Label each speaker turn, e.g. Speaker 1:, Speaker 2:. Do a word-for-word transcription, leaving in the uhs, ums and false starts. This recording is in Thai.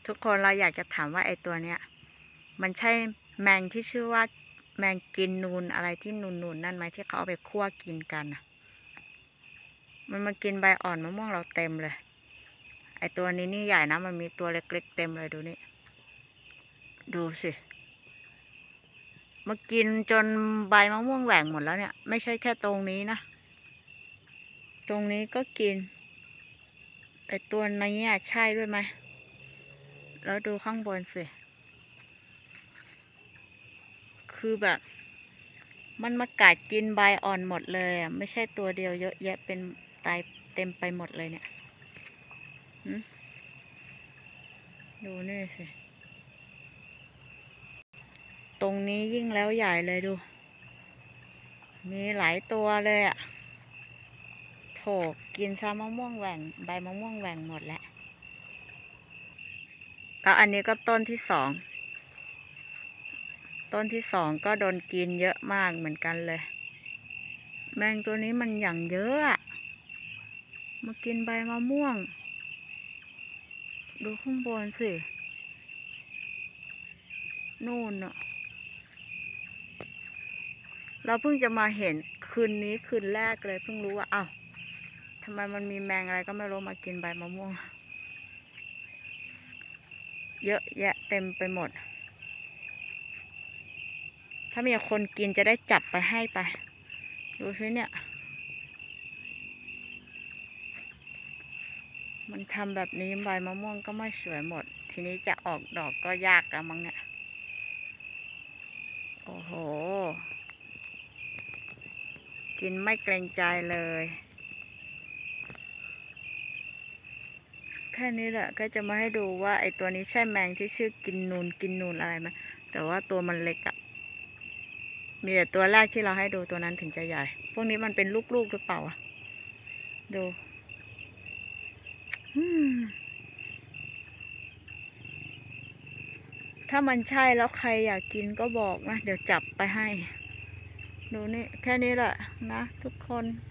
Speaker 1: ทุกคนเราอยากจะถามว่าไอตัวเนี้ยมันใช่แมงที่ชื่อว่าแมงกินนูนอะไรที่นูนๆ น, นั่นไหมที่เขาเอาไปคั่วกินกันอ่ะมันมากินใบอ่อนมะม่วงเราเต็มเลยไอตัวนี้นี่ใหญ่นะมันมีตัวเล็กๆเต็มเลยดูนี่ดูสิมากินจนใบมะม่วงแหว่งหมดแล้วเนี่ยไม่ใช่แค่ตรงนี้นะตรงนี้ก็กินไอตัวนี้อ่ะใช่ด้วยไหมแล้วดูข้างบนสิคือแบบมันมากัดกินใบอ่อนหมดเลยอ่ะไม่ใช่ตัวเดียวเยอะแยะเป็นตายเต็มไปหมดเลยเนี่ยดูนี่สิตรงนี้ยิ่งแล้วใหญ่เลยดูมีหลายตัวเลยอ่ะโถกินซะมะม่วงแหว่งใบมะม่วงแหว่งหมดแล้วแล้วอันนี้ก็ต้นที่สองต้นที่สองก็โดนกินเยอะมากเหมือนกันเลยแมงตัวนี้มันอย่างเยอะอะมากินใบมะม่วงดูข้างบนสินู่นอะเราเพิ่งจะมาเห็นคืนนี้คืนแรกเลยเพิ่งรู้ว่าอ้าวทำไมมันมีแมงอะไรก็ไม่รู้มากินใบมะม่วงเยอะแยะเต็มไปหมดถ้ามีคนกินจะได้จับไปให้ไปดูสิเนี่ยมันทำแบบนี้ใบมะม่วงก็ไม่สวยหมดทีนี้จะออกดอกก็ยากแล้วมั้งเนี่ยโอ้โหกินไม่เกรงใจเลยแค่นี้แหละก็จะมาให้ดูว่าไอตัวนี้ใช่แมงที่ชื่อกินนูนกินนูนอะไรไหมแต่ว่าตัวมันเล็กอะมีแต่ตัวแรกที่เราให้ดูตัวนั้นถึงจะใหญ่พวกนี้มันเป็นลูกๆหรือเปล่าอะดูถ้ามันใช่แล้วใครอยากกินก็บอกนะเดี๋ยวจับไปให้ดูนี่แค่นี้แหละนะทุกคน